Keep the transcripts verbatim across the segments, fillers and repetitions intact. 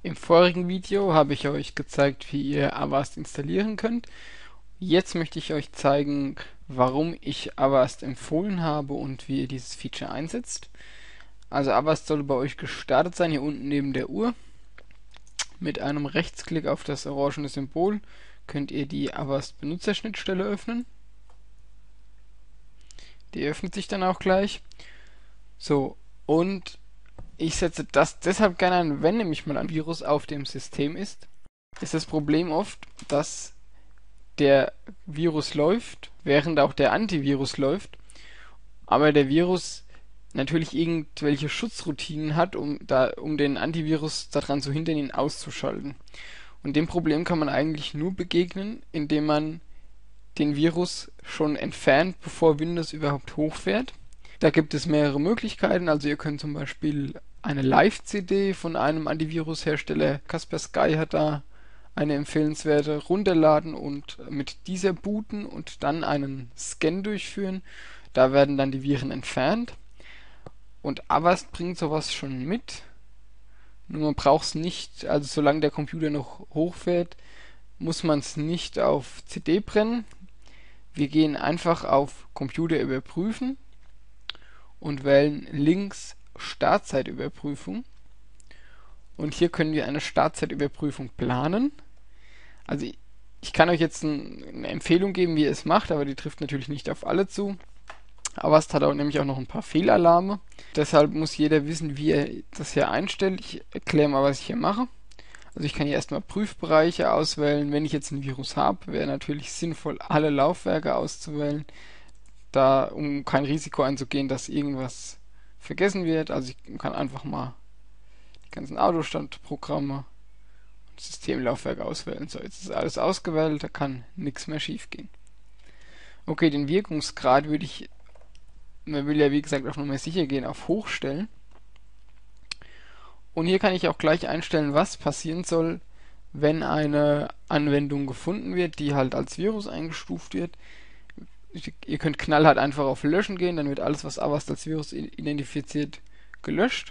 Im vorigen Video habe ich euch gezeigt, wie ihr Avast installieren könnt. Jetzt möchte ich euch zeigen, warum ich Avast empfohlen habe und wie ihr dieses Feature einsetzt. Also Avast soll bei euch gestartet sein, hier unten neben der Uhr. Mit einem Rechtsklick auf das orangene Symbol könnt ihr die Avast Benutzerschnittstelle öffnen. Die öffnet sich dann auch gleich. So, und ich setze das deshalb gerne ein, wenn nämlich mal ein Virus auf dem System ist. Ist das Problem oft, dass der Virus läuft, während auch der Antivirus läuft, aber der Virus natürlich irgendwelche Schutzroutinen hat, um, da, um den Antivirus daran zu hindern, ihn auszuschalten. Und dem Problem kann man eigentlich nur begegnen, indem man den Virus schon entfernt, bevor Windows überhaupt hochfährt. Da gibt es mehrere Möglichkeiten, also ihr könnt zum Beispiel eine Live-C D von einem Antivirus-Hersteller, Kaspersky hat da eine empfehlenswerte, runterladen und mit dieser booten und dann einen Scan durchführen. Da werden dann die Viren entfernt. Und Avast bringt sowas schon mit. Nur man braucht es nicht, also solange der Computer noch hochfährt, muss man es nicht auf C D brennen. Wir gehen einfach auf Computer überprüfen und wählen links Startzeitüberprüfung. Und hier können wir eine Startzeitüberprüfung planen. Also ich, ich kann euch jetzt ein, eine Empfehlung geben, wie ihr es macht, aber die trifft natürlich nicht auf alle zu. Avast hat auch nämlich auch noch ein paar Fehlalarme. Deshalb muss jeder wissen, wie er das hier einstellt. Ich erkläre mal, was ich hier mache. Also ich kann hier erstmal Prüfbereiche auswählen. Wenn ich jetzt ein Virus habe, wäre natürlich sinnvoll, alle Laufwerke auszuwählen, da um kein Risiko einzugehen, dass irgendwas vergessen wird. Also ich kann einfach mal die ganzen Autostandprogramme und Systemlaufwerke auswählen. So, jetzt ist alles ausgewählt, da kann nichts mehr schief gehen. Okay, den Wirkungsgrad würde ich, man will ja wie gesagt auch nochmal sicher gehen, auf hoch stellen. Und hier kann ich auch gleich einstellen, was passieren soll, wenn eine Anwendung gefunden wird, die halt als Virus eingestuft wird. Ihr könnt knallhart einfach auf Löschen gehen, dann wird alles, was Avast als Virus identifiziert, gelöscht.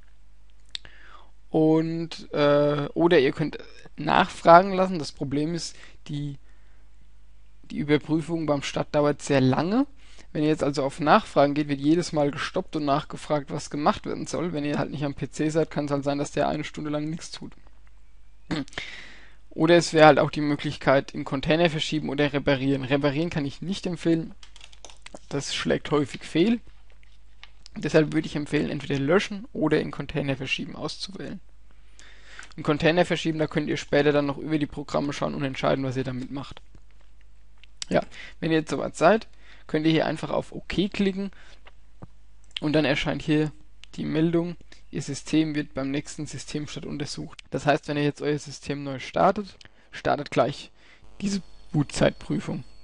Und äh, oder ihr könnt nachfragen lassen. Das Problem ist, die, die Überprüfung beim Start dauert sehr lange. Wenn ihr jetzt also auf Nachfragen geht, wird jedes Mal gestoppt und nachgefragt, was gemacht werden soll. Wenn ihr halt nicht am P C seid, kann es halt sein, dass der eine Stunde lang nichts tut. Oder es wäre halt auch die Möglichkeit, in Container verschieben oder reparieren. Reparieren kann ich nicht empfehlen. Das schlägt häufig fehl. Deshalb würde ich empfehlen, entweder löschen oder in Container verschieben auszuwählen. In Container verschieben, da könnt ihr später dann noch über die Programme schauen und entscheiden, was ihr damit macht. Ja, wenn ihr jetzt soweit seid, könnt ihr hier einfach auf OK klicken und dann erscheint hier die Meldung, Ihr System wird beim nächsten Systemstart untersucht. Das heißt, wenn ihr jetzt euer System neu startet, startet gleich diese Bootzeitprüfung.